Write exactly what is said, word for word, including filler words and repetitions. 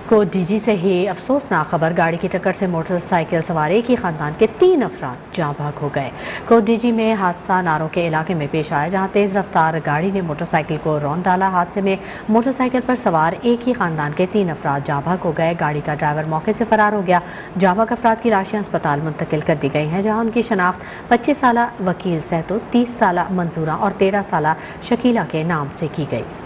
Coat DG से ही अफसोसनाक खबर, गाड़ी की टक्कर से मोटरसाइकिल सवार एक ही खानदान के तीन अफराद जाँ भाग हो गए। कोट डीजी में हादसा नारों के इलाके में पेश आया, जहां तेज रफ्तार गाड़ी ने मोटरसाइकिल को रौंद डाला। हादसे में मोटरसाइकिल पर सवार एक ही खानदान के तीन अफराद जाँ भाग हो गए। गाड़ी का ड्राइवर मौके से फरार हो गया। जाँ भाग अफराद की लाशें अस्पताल मुंतकिल कर दी गई हैं, जहाँ उनकी शनाख्त पच्चीस साल वकील सहतो, तीस साल मंजूरा और तेरह साल शकीला के नाम से की गई।